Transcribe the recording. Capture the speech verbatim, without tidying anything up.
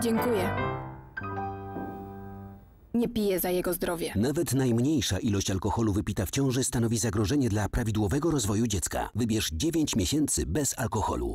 Dziękuję. Nie piję za jego zdrowie. Nawet najmniejsza ilość alkoholu wypita w ciąży stanowi zagrożenie dla prawidłowego rozwoju dziecka. Wybierz dziewięć miesięcy bez alkoholu.